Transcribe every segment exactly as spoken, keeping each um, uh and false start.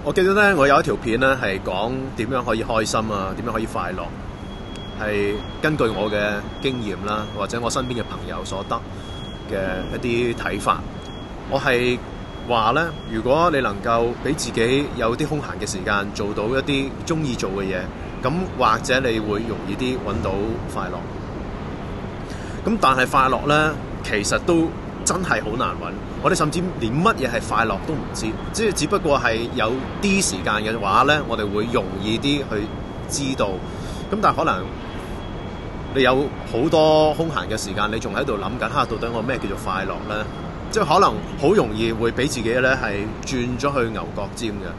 我記得咧，我有一條片咧係講點樣可以開心啊，點樣可以快樂，係根據我嘅經驗啦，或者我身邊嘅朋友所得嘅一啲睇法。我係話咧，如果你能夠俾自己有啲空閒嘅時間，做到一啲中意做嘅嘢，咁或者你會容易啲揾到快樂。咁但係快樂咧，其實都真係好難揾。我哋甚至連乜嘢係快樂都唔知，即係只不過係有啲時間嘅話咧，我哋會容易啲去知道。咁但係可能你有好多空閒嘅時間，你仲喺度諗緊下到底我咩叫做快樂咧？即係可能好容易會俾自己咧係轉咗去牛角尖嘅。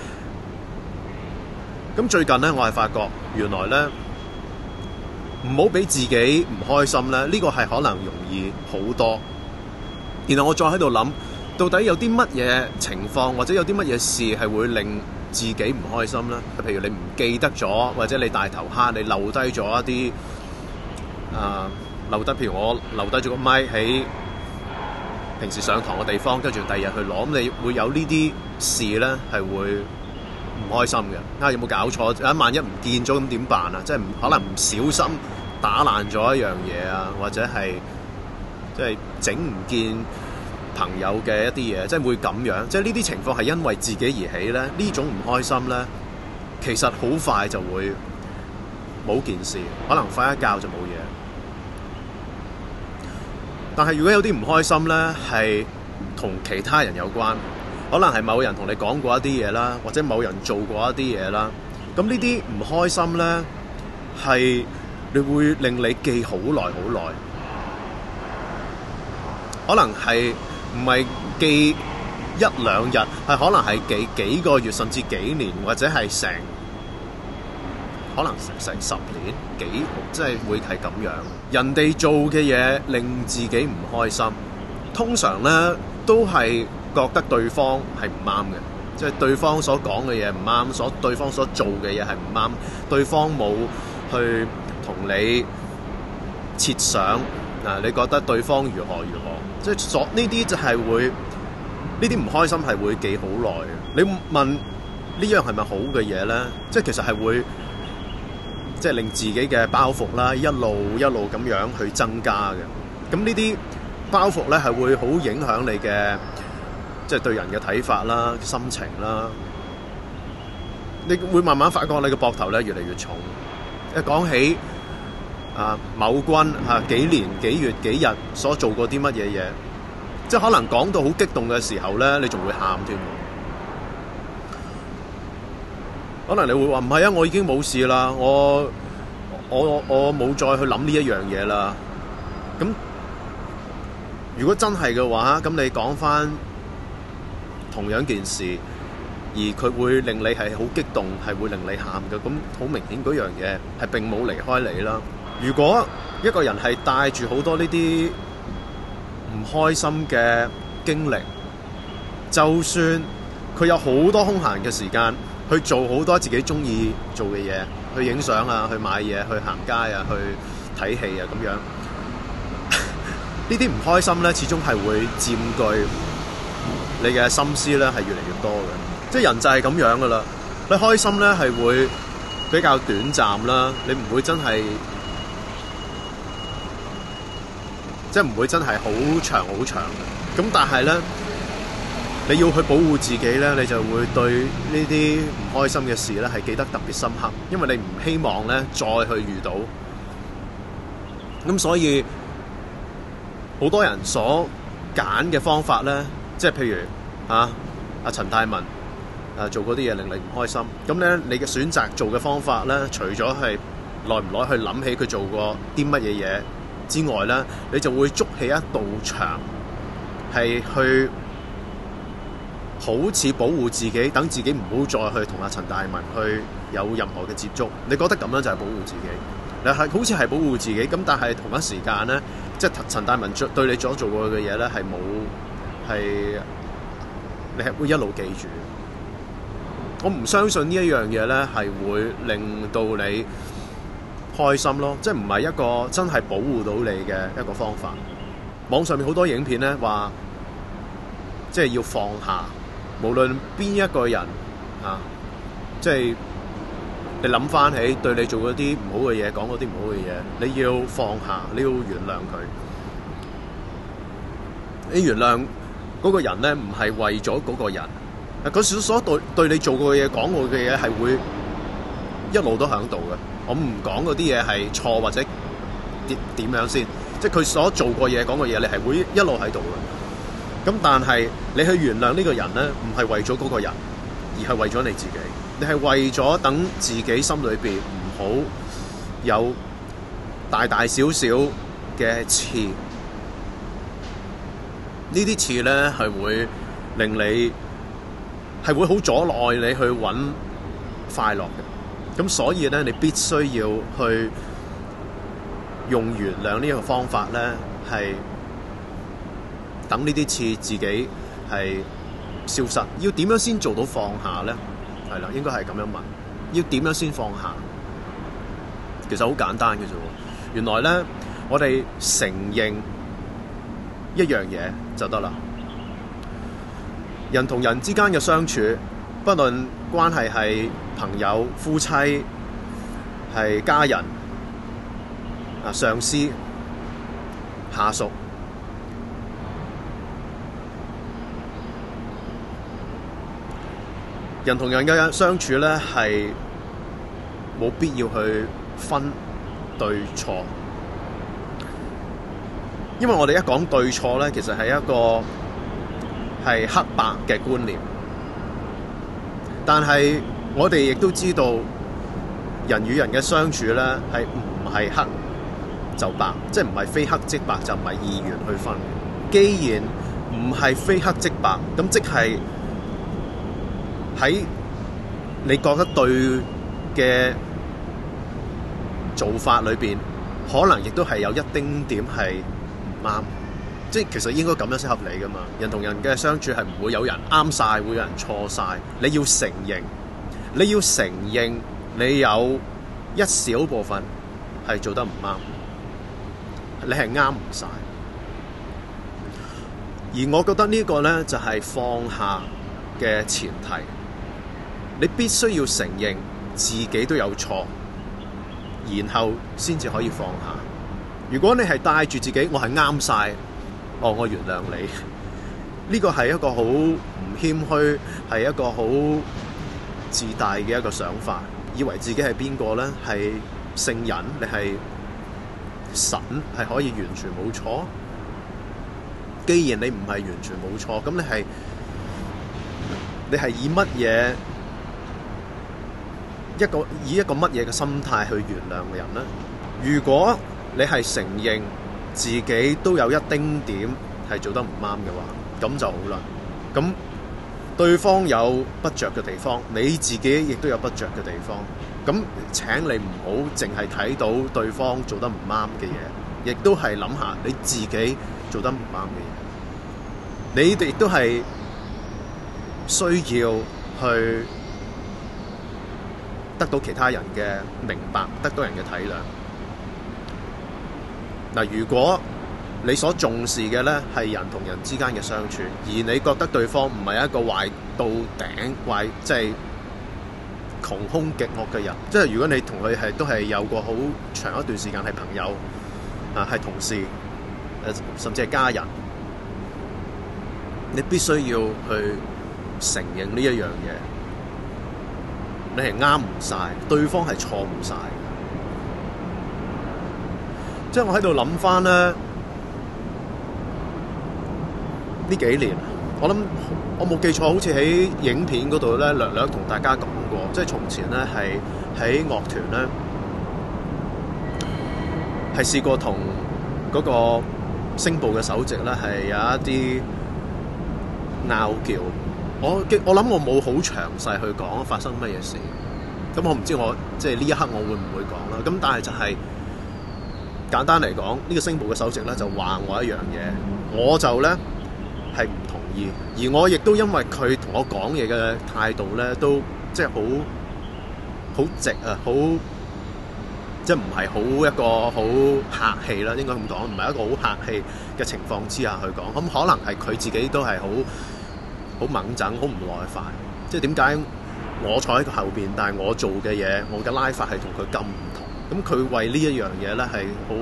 咁最近咧，我係發覺原來咧唔好俾自己唔開心咧，呢個係可能容易好多。然後我再喺度諗，到底有啲乜嘢情況或者有啲乜嘢事係會令自己唔開心咧？譬如你唔記得咗，或者你大頭蝦，你留低咗一啲啊、呃，留低譬如我留低咗個咪喺平時上堂嘅地方，跟住第二日去攞，咁你會有呢啲事咧係會唔開心嘅。啊，有冇搞錯？啊，萬一唔見咗咁點辦啊？即係唔可能唔小心打爛咗一樣嘢啊，或者係即係整唔見朋友嘅一啲嘢，即係會咁樣。即係呢啲情況係因為自己而起咧，呢種唔開心咧，其實好快就會冇件事，可能瞓一覺就冇嘢。但係如果有啲唔開心咧，係同其他人有關，可能係某人同你講過一啲嘢啦，或者某人做過一啲嘢啦。咁呢啲唔開心咧，係你會令你記好耐好耐。可能係唔係記一兩日，係可能係記幾個月，甚至幾年，或者係成可能成成十年幾，即係會係咁樣。人哋做嘅嘢令自己唔開心，通常咧都係覺得對方係唔啱嘅，即係對方所講嘅嘢唔啱，所對方所做嘅嘢係唔啱，對方冇去同你設想啊，你覺得對方如何如何，即係所呢啲就係會呢啲唔開心係會記好耐嘅。你問呢樣係咪好嘅嘢咧？即係其實係會。即係令自己嘅包袱啦，一路一路咁樣去增加嘅。咁呢啲包袱咧係會好影響你嘅，即係對人嘅睇法啦、心情啦。你會慢慢發覺你嘅膊頭咧越嚟越重。一講起啊某君啊幾年幾月幾日所做過啲乜嘢嘢，即係可能講到好激動嘅時候咧，你仲會喊添。可能你會話唔係啊，我已經冇事啦，我我我冇再去諗呢一樣嘢啦。咁如果真係嘅話，咁你講翻同樣件事，而佢會令你係好激動，係會令你喊嘅，咁好明顯嗰樣嘢係並冇離開你啦。如果一個人係帶住好多呢啲唔開心嘅經歷，就算佢有好多空閒嘅時間，去做好多自己中意做嘅嘢，去影相啊，去買嘢，去行街啊，去睇戲啊，咁樣呢啲唔開心咧，始終係會佔據你嘅心思咧，係越嚟越多嘅。即係人就係咁樣噶啦。你開心咧係會比較短暫啦，你唔會真係即係唔會真係好長好長嘅。咁但係咧，你要去保護自己咧，你就會對呢啲唔開心嘅事咧係記得特別深刻，因為你唔希望咧再去遇到。咁所以好多人所揀嘅方法咧，即係譬如啊阿陳泰文啊做嗰啲嘢令你唔開心，咁咧你嘅選擇做嘅方法咧，除咗係耐唔耐去諗起佢做過啲乜嘢嘢之外咧，你就會築起一道牆，係去好似保護自己，等自己唔好再去同阿陳大文去有任何嘅接觸。你覺得咁樣就係保護自己，你係好似係保護自己，咁但係同一時間咧，即係陳大文對你所做過嘅嘢咧，係冇係你係會一路記住。我唔相信呢一樣嘢咧係會令到你開心咯，即係唔係一個真係保護到你嘅一個方法。網上面好多影片咧話，即係要放下。無論邊一個人啊，即係你諗翻起對你做嗰啲唔好嘅嘢，講嗰啲唔好嘅嘢，你要放下，你要原諒佢。你原諒嗰個人咧，唔係為咗嗰個人，佢所對對你做過嘅嘢、講過嘅嘢係會一路都喺度嘅。我唔講嗰啲嘢係錯或者點點樣先，即係佢所做過嘢、講過嘢，你係會一路喺度嘅。咁但係你去原諒呢個人咧，唔係為咗嗰個人，而係為咗你自己。你係為咗等自己心裏邊唔好有大大小小嘅刺。呢啲刺咧係會令你係會好阻礙你去揾快樂嘅。咁所以咧，你必須要去用原諒呢個方法咧，係等呢啲刺自己係消失。要點樣先做到放下咧？係啦，應該係咁樣問。要點樣先放下？其實好簡單嘅啫。原來咧，我哋承認一樣嘢就得啦。人同人之間嘅相處，不論關係係朋友、夫妻、係家人、啊上司、下屬，人同人嘅相處咧，係冇必要去分對錯。因為我哋一講對錯咧，其實係一個係黑白嘅觀念，但係我哋亦都知道人與人嘅相處咧，係唔係黑就白，即係唔係非黑即白，就唔係二元去分。既然唔係非黑即白，咁即係喺你覺得對嘅做法裏邊，可能亦都係有一丁點係啱，即係其實應該咁樣先合理噶嘛。人同人嘅相處係唔會有人啱晒，會有人錯晒。你要承認，你要承認你有一小部分係做得唔啱，你係啱唔晒。而我覺得呢個呢，就係放下嘅前提，你必須要承認自己都有錯，然後先至可以放下。如果你係帶住自己，我係啱晒，哦，我原諒你，呢個係一個好唔謙虛，係一個好自大嘅一個想法，以為自己係邊個呢？係聖人，你係神，係可以完全冇錯。既然你唔係完全冇錯，咁你係你係以乜嘢一個以一個乜嘢嘅心態去原諒嘅人呢？如果你係承認自己都有一丁點係做得唔啱嘅話，咁就好啦。咁對方有不着嘅地方，你自己亦都有不着嘅地方。咁請你唔好淨係睇到對方做得唔啱嘅嘢，亦都係諗下你自己做得唔啱嘅嘢。你哋亦都係需要去得到其他人嘅明白，得到人嘅體諒。嗱，如果你所重視嘅咧係人同人之間嘅相處，而你覺得對方唔係一個壞到頂、壞即係窮兇極惡嘅人，即係如果你同佢係都係有過好長一段時間係朋友啊，係同事，誒甚至係家人，你必須要去承認呢一樣嘢，你係啱唔晒，對方係錯唔晒。即係我喺度諗翻咧，呢幾年我諗我冇記錯，好似喺影片嗰度咧略略同大家講過，即係從前咧係喺樂團咧係試過同嗰個聲部嘅首席咧係有一啲拗撬。我我諗我冇好詳細去講發生乜嘢事，咁我唔知我即係呢一刻我會唔會講啦。咁但係就係簡單嚟講，呢個聲部嘅首席咧就話我一樣嘢，我就咧係唔同意，而我亦都因為佢同我講嘢嘅態度咧，都即係好好直啊，好即係唔係好一個好客氣啦，應該咁講，唔係一個好客氣嘅情況之下去講。咁可能係佢自己都係好好猛整，好唔耐煩。即係點解我坐喺佢後邊，但係我做嘅嘢，我嘅拉法係同佢咁唔同。咁佢為呢一樣嘢咧係好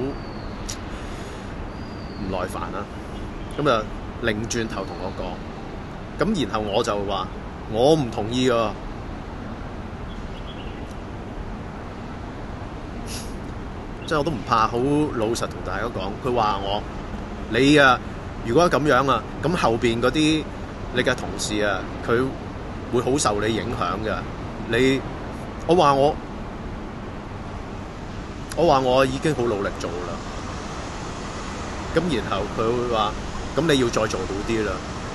唔耐煩啦。咁啊，擰轉頭同我講，咁然後我就話我唔同意啊。即係我都唔怕好老實同大家講，佢話我你啊，如果咁樣啊，咁後邊嗰啲你嘅同事啊，佢會好受你影響嘅。你我話我我話我已經好努力做啦。咁然後佢會話，咁你要再做到啲啦。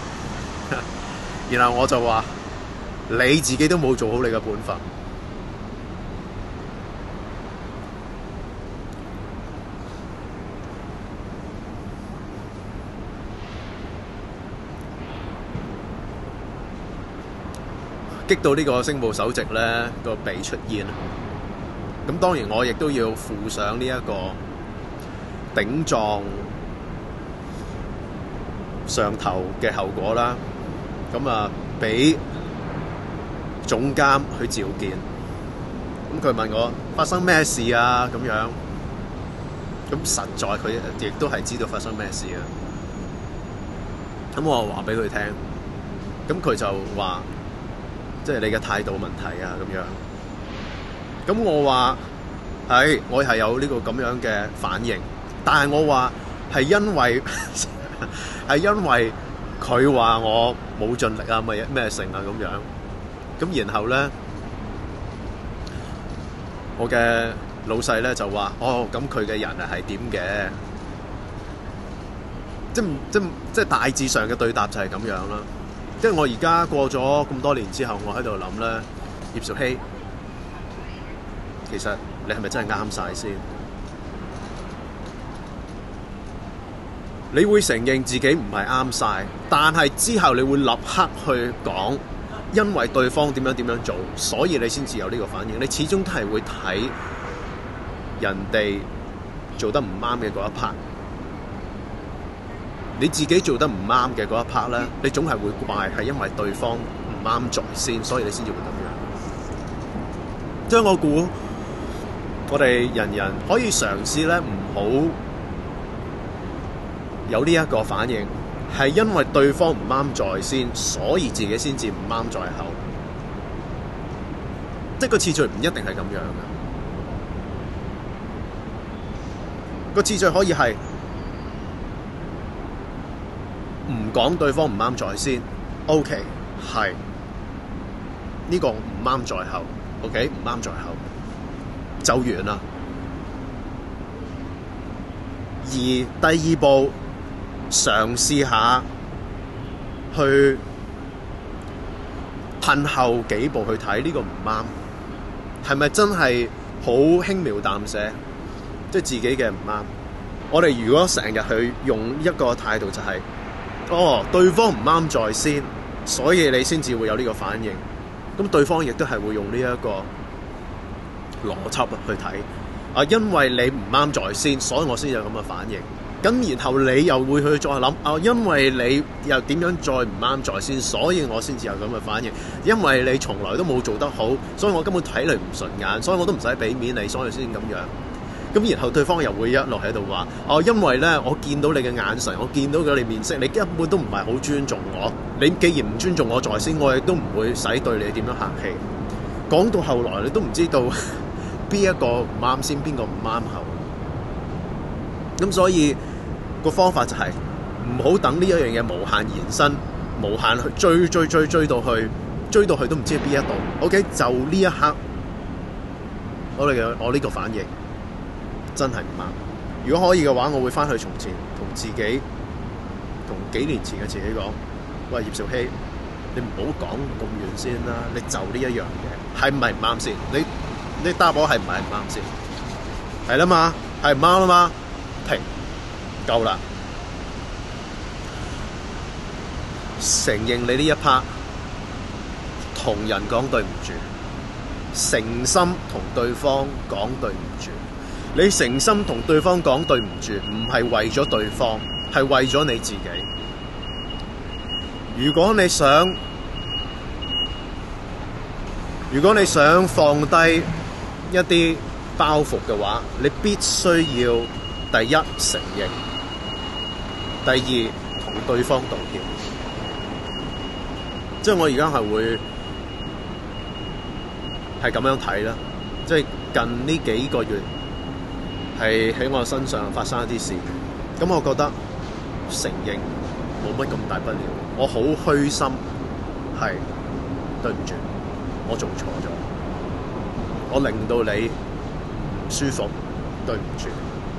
然後我就話你自己都冇做好你嘅本分。激到呢個星部首席咧個鼻出煙，咁當然我亦都要附上呢一個頂撞上頭嘅後果啦。咁啊，俾總監去召見，咁佢問我發生咩事啊？咁樣，咁實在佢亦都係知道發生咩事啊。咁我話俾佢聽，咁佢就話，即係你嘅態度問題啊，咁樣。咁我話係，我係有呢個咁樣嘅反應，但係我話係因為係因為佢話我冇盡力啊，咩咩成啊咁樣。咁然後咧，我嘅老細咧就話：哦，咁佢嘅人啊係點嘅？即即即大致上嘅對答就係咁樣啦。即係我而家過咗咁多年之後，我喺度諗咧，葉兆禧，其實你係咪真係啱晒先？你會承認自己唔係啱晒，但係之後你會立刻去講，因為對方點樣點樣做，所以你先至有呢個反應。你始終都係會睇人哋做得唔啱嘅嗰一 part。你自己做得唔啱嘅嗰一 part 咧，你總係會怪係因為對方唔啱在先，所以你先至會咁樣。即係我估，我哋人人可以嘗試咧，唔好有呢一個反應，係因為對方唔啱在先，所以自己先至唔啱在後。即係個次序唔一定係咁樣嘅，個次序可以係唔講對方唔啱在先 ，OK， 係呢個唔啱在後 ，OK， 唔啱在後就完啦。而第二步嘗試下去褪後幾步去睇呢個唔啱，係咪真係好輕描淡寫？即係自己嘅唔啱。我哋如果成日去用一個態度就係、是。哦，對方唔啱在先，所以你先至會有呢個反應。咁對方亦都係會用呢一個邏輯去睇。啊，因為你唔啱在先，所以我先有咁嘅反應。咁然後你又會去再諗，啊，因為你又點樣再唔啱在先，所以我先至有咁嘅反應。因為你從來都冇做得好，所以我根本睇你唔順眼，所以我都唔使俾面你，所以先咁樣。咁然後對方又會一路喺度話：哦，因為咧，我見到你嘅眼神，我見到咗你面色，你根本都唔係好尊重我。你既然唔尊重我在先，我亦都唔會使對你點樣客氣。講到後來，你都唔知道邊一個唔啱先，邊個唔啱後。咁所以個方法就係唔好等呢一樣嘢無限延伸，無限去追追追追到去，追到去都唔知係邊一度。OK， 就呢一刻，我哋嘅我呢個反應。真係唔啱。如果可以嘅話，我會翻去從前，同自己，同幾年前嘅自己講：喂，葉兆禧，你唔好講咁遠先啦。你就呢一樣嘢，係唔係唔啱先？你你答我係唔係唔啱先？係啦嘛，係唔啱啦嘛。停，夠啦。承認你呢一 part，同人講對唔住，誠心同對方講對唔住。你誠心同對方講對唔住，唔係為咗對方，係為咗你自己。如果你想如果你想放低一啲包袱嘅話，你必須要第一承認，第二同對方道歉。即係我而家係會係咁樣睇啦。即係近呢幾個月係喺我身上發生一啲事，咁我覺得承認冇乜咁大不了。我好虛心，係對唔住，我做錯咗，我令到你舒服，對唔住。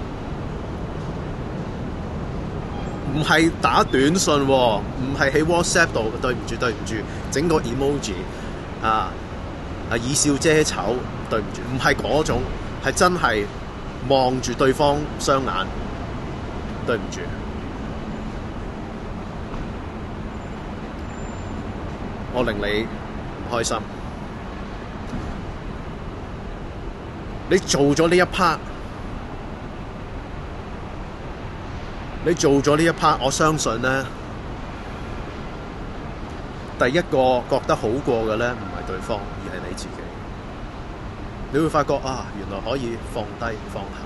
唔係打短信喎，唔係喺 WhatsApp 度，對唔住對唔住，整個 emoji 啊啊以笑遮醜，對唔住，唔係嗰種，係真係望住對方雙眼，對唔住。我令你唔開心，你做咗呢一 part， 你做咗呢一 part， 我相信咧，第一個覺得好過嘅咧，唔係對方，而係你自己。你會發覺啊，原來可以放低放下。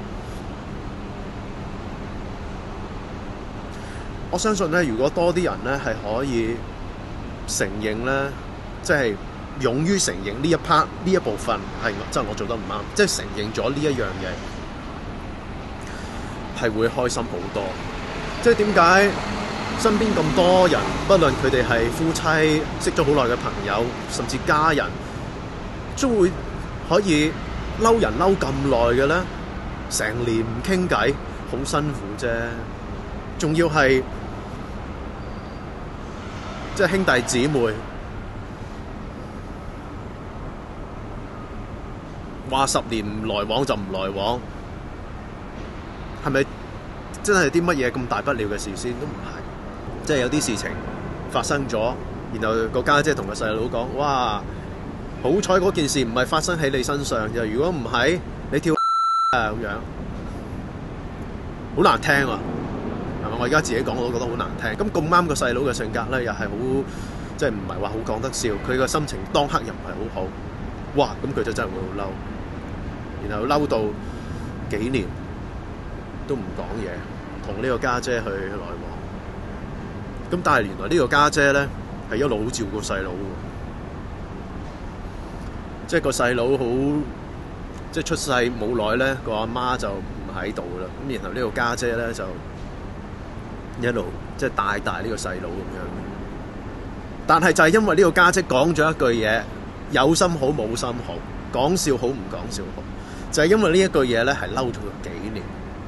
我相信咧，如果多啲人咧係可以承認咧，即係勇於承認呢一 part 呢一部分係真係我做得唔啱，即係承認咗呢一樣嘢，係會開心好多。即係點解身邊咁多人，不論佢哋係夫妻、識咗好耐嘅朋友，甚至家人，都會可以嬲人嬲咁耐嘅咧？成年唔傾偈，好辛苦啫。仲要係即係兄弟姊妹，話十年唔來往就唔來往，係咪真係啲乜嘢咁大不了嘅事先？都唔係，即係有啲事情發生咗，然後個家姐同個細佬講：哇，好彩嗰件事唔係發生喺你身上啫，如果唔係，你跳啊咁樣，好難聽啊！係咪？我而家自己講我都覺得好難聽。咁咁啱個細佬嘅性格咧，又係好，即係唔係話好講得笑。佢個心情當刻又唔係好好，哇！咁佢就真係會好嬲，然後嬲到幾年都唔講嘢，同呢個家姐去來往。咁但係原來呢個家姐咧係一路好照顧細佬嘅，即係個細佬好，即係出世冇耐咧，個阿媽就唔喺度啦。咁然後呢個家姐咧就一路即係帶大呢個細佬咁樣。但係就係因為呢個家姐講咗一句嘢，有心好冇心好，講笑好唔講笑好，就係因為呢一句嘢咧係嬲咗佢幾年。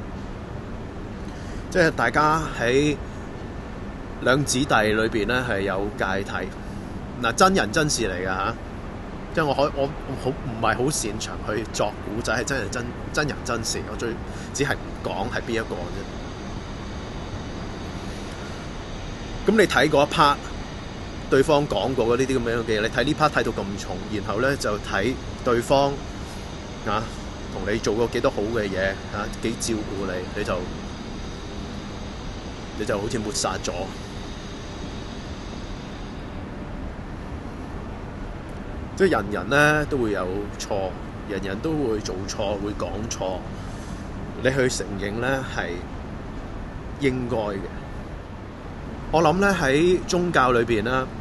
即係大家喺兩姊弟裏邊咧係有芥蒂，嗱，真人真事嚟㗎嚇。即係我可我我好唔係好擅長去作古仔，係真係真真人真事。我最只係唔講係邊一個啫。咁你睇嗰一 part， 對方講過嗰呢啲咁樣嘅嘢，你睇呢 part 睇到咁重，然後咧就睇對方啊同你做過幾多好嘅嘢啊，幾照顧你，你就你就好似抹殺咗。即係人人咧都會有錯，人人都會做錯，會講錯。你去承認咧係應該嘅。我諗咧喺宗教裏邊啦，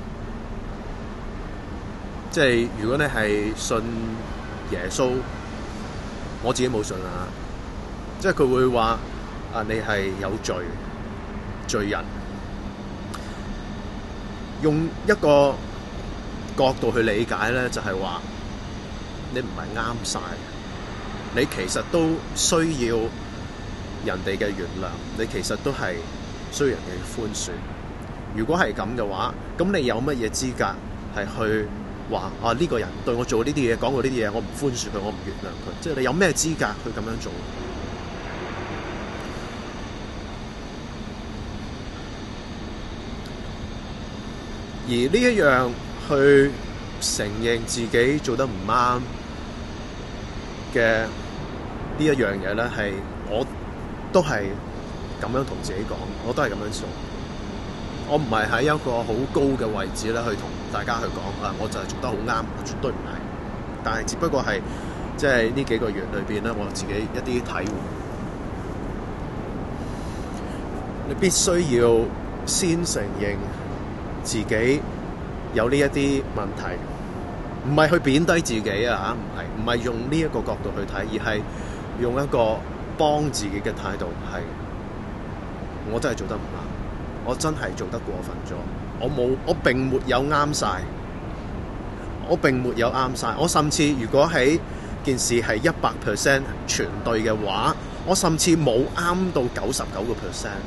即係如果你係信耶穌，我自己冇信啊，即係佢會話啊，你係有罪罪人，用一個角度去理解咧，就係話你唔係啱晒，你其實都需要人哋嘅原諒，你其實都係需要人嘅寬恕。如果係咁嘅話，咁你有乜嘢資格係去話啊呢個人對我做呢啲嘢，講過呢啲嘢，我唔寬恕佢，我唔原諒佢？即係你有咩資格去咁樣做？而呢一樣去承認自己做得唔啱嘅呢一樣嘢咧，係我都係咁樣同自己講，我都係咁樣做。我唔係喺一個好高嘅位置咧，去同大家去講啊，我就係做得好啱，絕對唔係。但係只不過係即係呢幾個月裏邊咧，我自己一啲體會，你必須要先承認自己有呢一啲問題，唔係去貶低自己啊嚇，唔係唔係用呢一個角度去睇，而係用一個幫自己嘅態度，係我真係做得唔啱，我真係做得過分咗，我冇我並沒有啱晒，我並沒有啱晒，我甚至如果喺件事係一百 percent 全對嘅話，我甚至冇啱到九十九個 percent。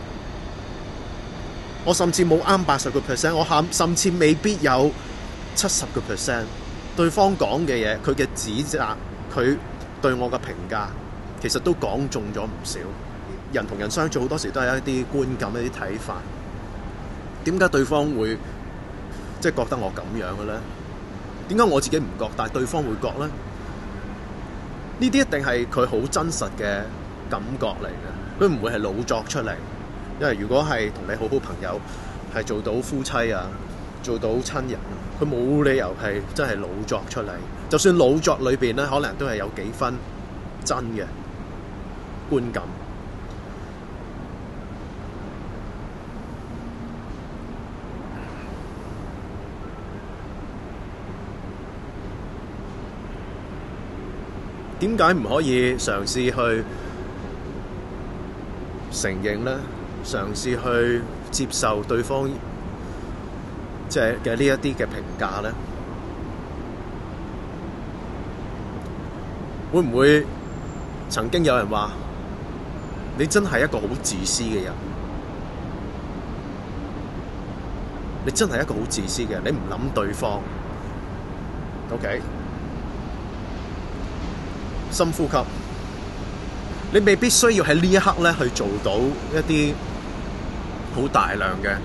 我甚至冇啱八十個 percent， 我甚至未必有七十個 percent。對方講嘅嘢，佢嘅指責，佢對我嘅評價，其實都講中咗唔少。人同人相處好多時都係一啲觀感、一啲睇法。點解對方會即係覺得我咁樣嘅咧？點解我自己唔覺，但係對方會覺咧？呢啲一定係佢好真實嘅感覺嚟嘅，佢唔會係老作出嚟。因為如果係同你好好朋友，係做到夫妻啊，做到親人啊，佢冇理由係真係老作出嚟。就算老作裏邊咧，可能都係有幾分真嘅觀感。點解唔可以嘗試去承認咧？嘗試去接受對方即係嘅呢一啲嘅評價咧，會唔會曾經有人話你真係一個好自私嘅人？你真係一個好自私嘅人，你唔諗對方。OK， 深呼吸。你未必需要喺呢一刻咧去做到一啲好大量嘅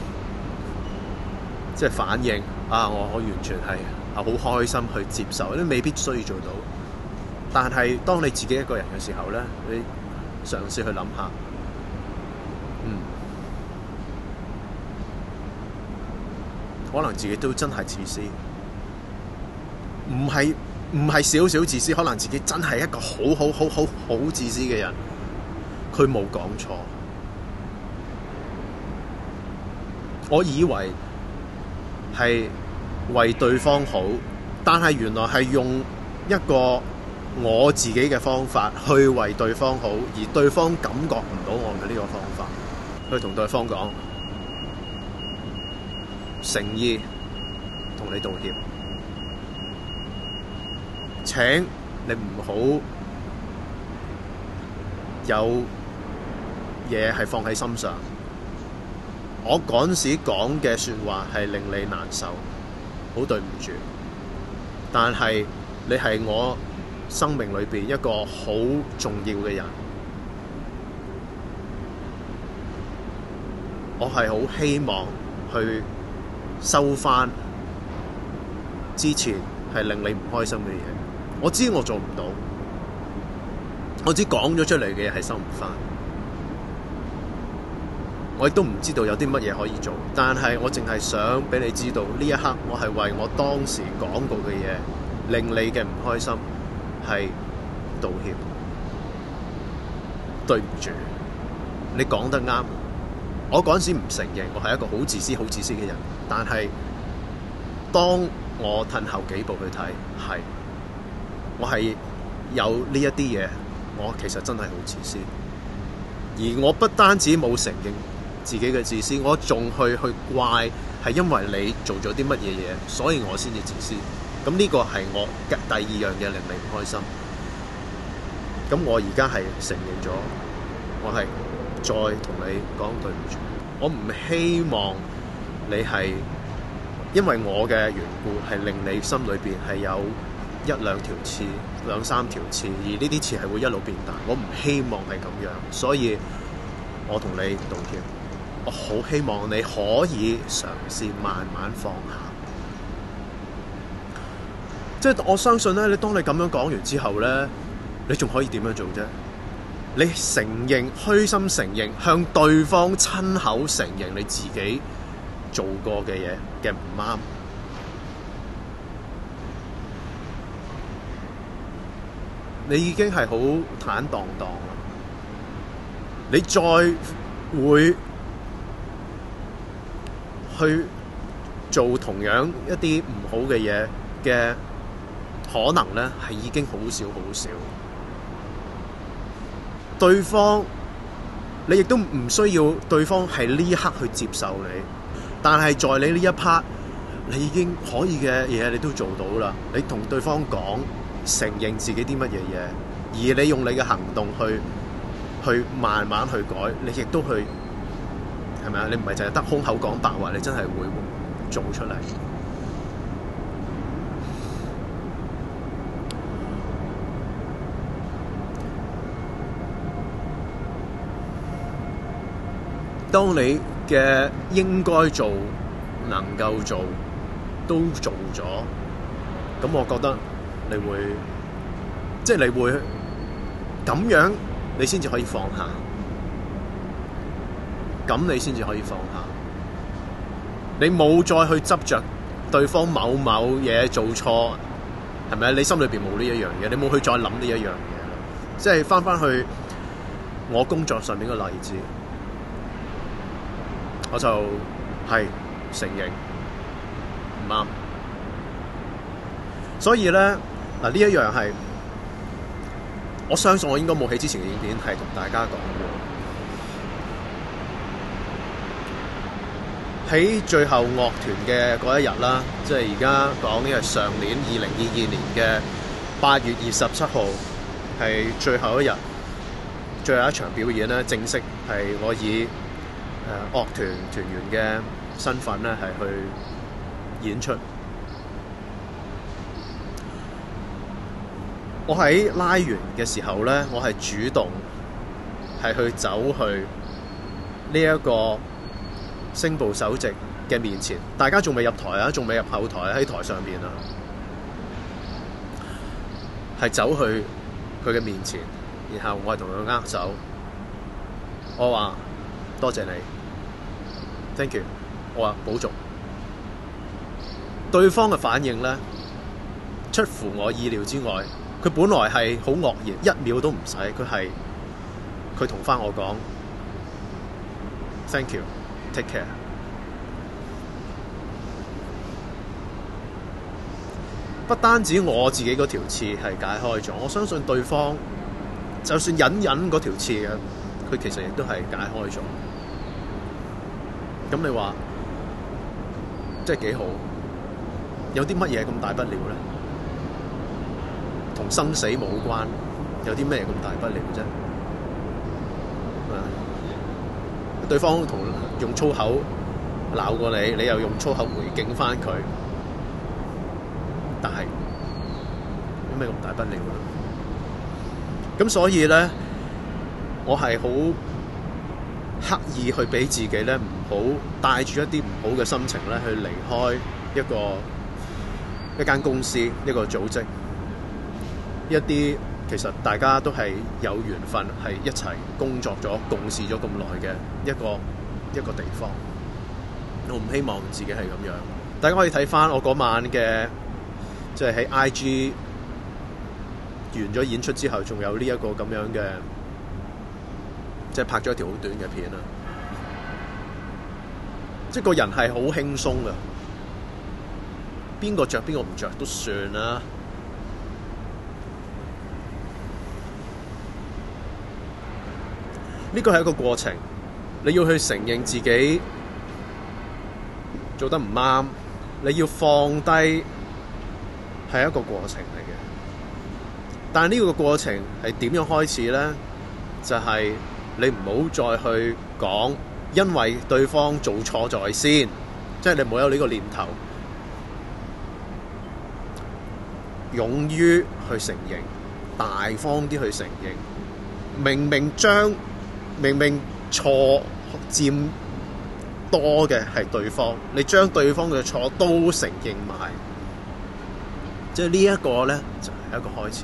即係反應啊！我我完全係啊好開心去接受，你未必需要做到。但係當你自己一個人嘅時候咧，你嘗試去諗下，嗯，可能自己都真係自私，唔係唔係少少自私，可能自己真係一個好好好好好自私嘅人，佢冇講錯。我以為係為對方好，但係原來係用一個我自己嘅方法去為對方好，而對方感覺唔到我嘅呢個方法，去同對方講誠意同你道歉，請你唔好有嘢係放喺心上。我嗰陣時講嘅説話係令你難受，好對唔住。但係你係我生命裏邊一個好重要嘅人，我係好希望去收返之前係令你唔開心嘅嘢。我知我做唔到，我知講咗出嚟嘅嘢係收唔返。我亦都唔知道有啲乜嘢可以做，但係我淨係想俾你知道，呢一刻我係為我當時講過嘅嘢令你嘅唔開心係道歉。對唔住，你講得啱。我嗰陣時唔承認我係一個好自私、好自私嘅人，但係當我退後幾步去睇，係我係有呢一啲嘢，我其實真係好自私。而我不單止冇承認自己嘅自私，我仲去去怪係因為你做咗啲乜嘢嘢，所以我先至自私。咁呢個係我嘅第二樣嘢令你唔開心。咁我而家係承認咗，我係再同你講對唔住。我唔希望你係因為我嘅緣故係令你心裏邊係有一兩條刺、兩三條刺，而呢啲刺係會一路變大。我唔希望係咁樣，所以我同你道歉。我好希望你可以嘗試慢慢放下。即係我相信咧，你當你咁樣講完之後咧，你仲可以點樣做啫？你承認，虛心承認，向對方親口承認你自己做過嘅嘢嘅唔啱。 你已經係好坦蕩蕩啦。你再會去做同樣一啲唔好嘅嘢嘅可能咧，係已經好少好少。對方你亦都唔需要對方係呢一刻去接受你，但係在你呢一 part， 你已經可以嘅嘢你都做到啦。你同對方講，承認自己啲乜嘢嘢，而你用你嘅行動去去慢慢去改，你亦都去係咪啊？你唔係淨係得空口講白話，你真係會做出嚟。當你嘅應該做、能夠做都做咗，咁我覺得你會，即係你會咁樣，你先至可以放下。咁你先至可以放下。你冇再去執着對方某某嘢做錯，係咪？你心裏邊冇呢一樣嘢，你冇去再諗呢一樣嘢啦。即係翻翻去我工作上面嘅例子。我就係承認唔啱，所以咧嗱呢一樣係，我相信我應該冇喺之前嘅影片係同大家講過。喺最後樂團嘅嗰一日啦，即係而家講呢係上年二零二二年嘅八月二十七號，係最後一日，最後一場表演咧，正式係我以誒、呃、樂團團員嘅身份咧，係去演出。我喺拉完嘅時候咧，我係主動係去走去呢一個聲部首席嘅面前，大家仲未入台啊，仲未入後台喺台上面啊，係走去佢嘅面前，然後我係同佢握手，我話多謝你。Thank you， 我話保重。對方嘅反應咧，出乎我意料之外。佢本來係好愕然，一秒都唔使。佢係佢同翻我講 Thank you，take care。不單止我自己嗰條刺係解開咗，我相信對方就算隱隱嗰條刺嘅，佢其實亦都係解開咗。咁你話即係幾好？有啲乜嘢咁大不了咧？同生死冇關，有啲咩咁大不了啫？對方同用粗口鬧過你，你又用粗口回敬翻佢，但係有咩咁大不了咧？咁所以咧，我係好刻意去俾自己咧，唔好帶住一啲唔好嘅心情咧，去離開一個一間公司、一個組織，一啲其實大家都係有緣分，係一齊工作咗、共事咗咁耐嘅一個一個地方。我唔希望自己係咁樣。大家可以睇翻我嗰晚嘅，即係喺 I G 完咗演出之後，仲有呢一個咁樣嘅。即係拍咗一條好短嘅片啦，即係個人係好輕鬆㗎，邊個着邊個唔着都算啦。呢個係一個過程，你要去承認自己做得唔啱，你要放低係一個過程嚟嘅。但係呢個過程係點樣開始咧？就係、是你唔好再去講，因為對方做錯在先，即係你唔好有呢個念頭。勇於去承認，大方啲去承認。明明將明明錯佔多嘅係對方，你將對方嘅錯都承認埋，即係呢一個咧就係一個開始。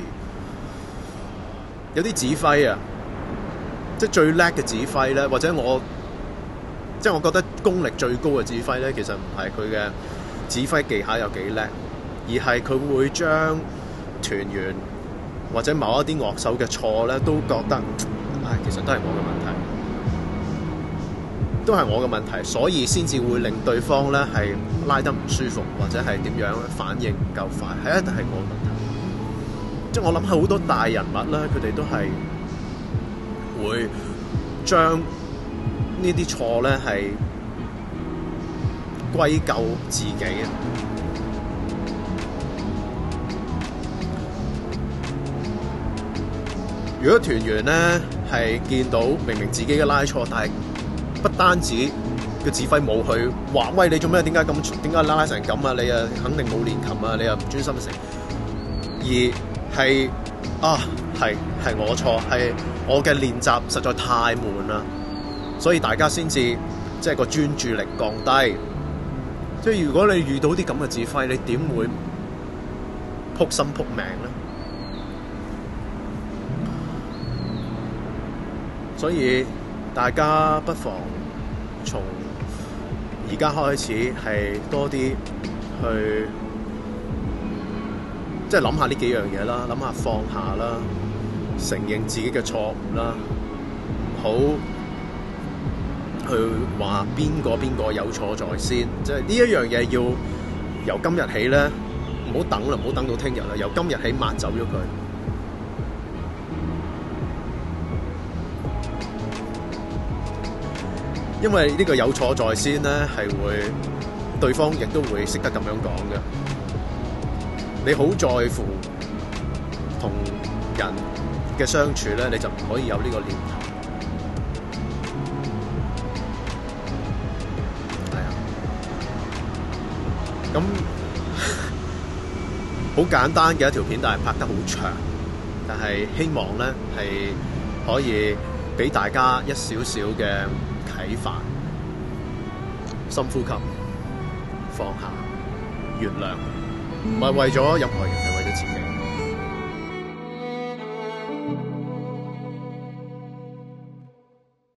有啲指揮啊〜即係最叻嘅指揮咧，或者我即係我覺得功力最高嘅指揮咧，其實唔係佢嘅指揮技巧有幾叻，而係佢會將團員或者某一啲樂手嘅錯咧，都覺得唉，其實都係我嘅問題，都係我嘅問題，所以先至會令對方咧係拉得唔舒服，或者係點樣反應唔夠快，係一定係我嘅問題。即係我諗好多大人物咧，佢哋都係會將呢啲錯咧係歸咎自己嘅。如果團員咧係見到明明自己嘅拉錯，但係不單止個指揮冇去話，喂，你做咩？點解咁？點解拉拉成咁啊？你啊肯定冇練琴啊！你又唔專心成，而係啊係係我錯，係我嘅練習實在太悶啦，所以大家先至即係個專注力降低。即係如果你遇到啲咁嘅指揮，你點會撲心撲命咧？所以大家不妨從而家開始係多啲去，即係諗下呢幾樣嘢啦，諗下放下啦，承認自己嘅錯誤啦，唔好去話邊個邊個有錯在先。即係呢一樣嘢要由今日起咧，唔好等啦，唔好等到聽日啦，由今日起抹走咗佢。因為呢個有錯在先咧，係會對方亦都會識得咁樣講嘅。你好在乎同人嘅相處咧，你就唔可以有呢個念頭。係啊，咁好簡單嘅一條片，但係拍得好長。但係希望咧係可以俾大家一少少嘅啟發，深呼吸，放下，原諒，唔係為咗任何人，係為咗自己。